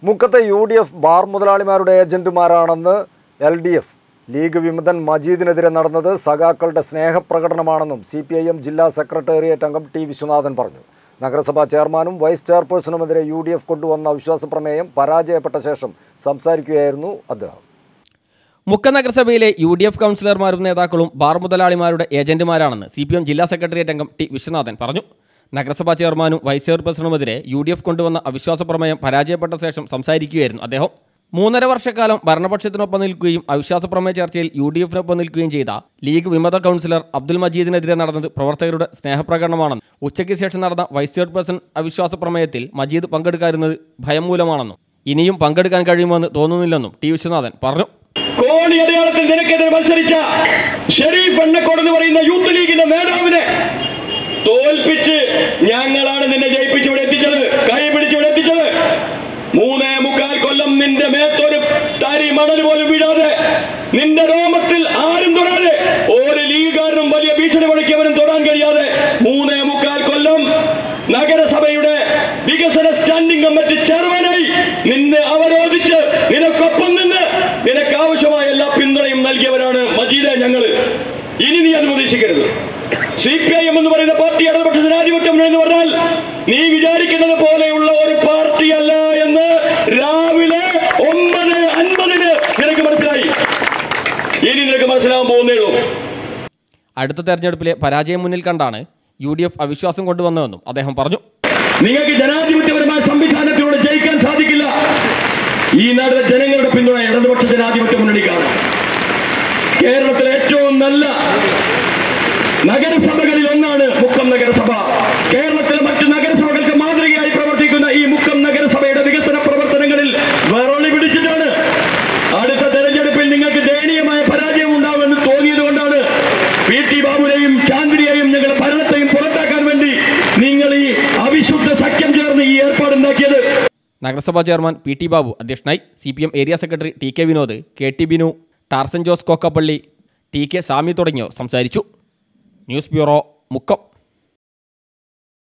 മുക്കത്തെ UDF bar മുതലാളിമാരുടെ ഏജന്റുമാരാണെന്ന് LDF league വിമതൻ മജീദിനെതിരെ നടന്നത് സഖാക്കളുടെ സ്നേഹപ്രകടനമാണെന്നും CPIM ജില്ലാ സെക്രട്ടേറിയറ്റ് അംഗം T വിശ്വനാഥൻ പറഞ്ഞു. നഗരസഭാ ചെയർമാനും വൈസ് ചെയർപേഴ്സണുമെതിരെ UDF കൊണ്ടുവന്ന അവിശ്വാസ പ്രമേയം പരാജയപ്പെട്ട ശേഷം സംസാരിക്കുകയായിരുന്നു അദ്ദേഹം. മുക്ക നഗരസഭയിലെ UDF കൗൺസിലർമാരും നേതാക്കളും ബാർ മുതലാളിമാരുടെ ഏജന്റുമാരാണെന്ന് CPIM ജില്ലാ സെക്രട്ടേറിയറ്റ് അംഗം T വിശ്വനാഥൻ പറഞ്ഞു. നഗരസഭാ ചെയർമാനും വൈസ് ചെയർപേഴ്സണുമെതിരെ UDF കൊണ്ടുവന്ന അവിശ്വാസ പ്രമേയം പരാജയപ്പെട്ട ശേഷം സംസാരിക്കുകയായിരുന്നു അദ്ദേഹം. 3.5 വർഷക്കാലം ഭരണപക്ഷത്തിനൊപ്പം നിൽക്കുകയും അവിശ്വാസ പ്രമേയ ചർച്ചയിൽ UDFനൊപ്പം നിൽക്കുകയും ചെയ്ത ലീഗ് വിമത കൗൺസിലർ അബ്ദുൽ മജീദിനെതിരെ നടന്നത് പ്രവർത്തകരുടെ സ്നേഹപ്രകടനമാണെന്നും ഉച്ചയ്ക്ക് ശേഷം നടന്ന വൈസ് ചെയർപേഴ്സൺ അവിശ്വാസ പ്രമേയത്തിൽ മജീദ് പങ്കെടുക്കാതിരുന്നത് ഭയം മൂലമാണെന്നും ഇനിയും പങ്കെടുക്കാൻ കഴിയുമെന്ന് തോന്നുന്നില്ലെന്നും T വിശ്വനാഥൻ പറഞ്ഞു. കോണി അടയാളത്തിൽ നിനക്കെതിരെ മത്സരിച്ച ഷെരീഫ് എണ്ണക്കോട് എന്ന് പറയുന്ന യൂത്ത് ലീഗിന്റെ നേതാവിനെ തോൽപ്പിച്ച് ഞങ്ങളാണ് നിന്നെ ജയിപ്പിച്ച് ഇവിടെ എത്തിച്ചത്, കൈ പിടിച്ച് ഇവിടെ എത്തിച്ചത്. 3.25 കൊല്ലം നിന്റെ മേത്തൊരു തരി മണൽ പോലും വീഴാതെ, നിന്റെ രോമത്തിൽ ആരും തൊടാതെ, ഒരു ലീഗുകാരനും വലിയ ഭീഷണി മുഴക്കിയവനും തൊടാൻ കഴിയാതെ 3.25 കൊല്ലം നഗരസഭയുടെ വികസന സ്റ്റാൻഡിംഗ് കമ്മിറ്റി ചെയർമാനായി നിന്നെ അവരോധിച്ച് നിനക്കൊപ്പം നിന്ന് നിനക്ക് ആവശ്യമായ എല്ലാ പിന്തുണയും നൽകിയവരാണ് മജീദെ ഞങ്ങള്. ഇനി നീ അത് പ്രതീക്ഷിക്കരുത്. CPIM എന്ന് പറയുന്ന പാർട്ടി ഇടതുപക്ഷ ജനാധിപത്യം എന്ന് പറഞ്ഞാൽ നീ വിചാരിക്കുന്നത് പോലെയുള്ള ഒരു പാർട്ടിയല്ല എന്ന് രാവിലെ 9:50 നിനക്ക് മനസ്സിലായി. ഇനി നിനക്ക് മനസ്സിലാവാൻ പോകുന്നേ ഉള്ളൂ. അടുത്ത തെരഞ്ഞെടുപ്പിലെ പരാജയം മുന്നിൽ കണ്ടാണ് UDF അവിശ്വാസം കൊണ്ടുവന്നതെന്നും അദ്ദേഹം പറഞ്ഞു. നിങ്ങൾക്ക് ജനാധിപത്യപരമായ സംവിധാനത്തിലൂടെ ജയിക്കാൻ സാധിക്കില്ല. ഈ നാട്ടിലെ ജനങ്ങളുടെ പിന്തുണ ഇടതുപക്ഷ ജനാധിപത്യ മുന്നണിക്കാണ്. കേരളത്തിലെ ഏറ്റവും നല്ല നഗരസഭകളിൽ ഒന്നാണ് മുക്കം നഗരസഭ. കേരളത്തിലെ മറ്റു നഗരസഭകൾക്ക് മാതൃകയായി പ്രവർത്തിക്കുന്ന ഈ മുക്കം നഗരസഭയുടെ വികസന പ്രവർത്തനങ്ങളിൽ വിറളി പിടിച്ചിട്ടാണ്. അടുത്ത തെരഞ്ഞെടുപ്പിൽ നിങ്ങൾക്ക് ദയനീയമായ പരാജയം ഉണ്ടാവുമെന്ന് തോന്നിയതുകൊണ്ടാണ് PT ബാബുവിനെയും ചാന്ദ്രിയെയും ഞങ്ങളുടെ ഭരണത്തെയും പുറത്താക്കാൻ വേണ്ടി നിങ്ങൾ ഈ അവിശുദ്ധ സഖ്യം ചേർന്ന് ഈ ഏർപ്പാടുണ്ടാക്കിയത്. നഗരസഭാ ചെയർമാൻ PT ബാബു അധ്യക്ഷനായി. CPM area secretary TK Vinod, KT Binu, Tarzan Jose Kokkappally, TK Sami തുടങ്ങിയവർ സംസാരിച്ചു. News bureau, Mukkam.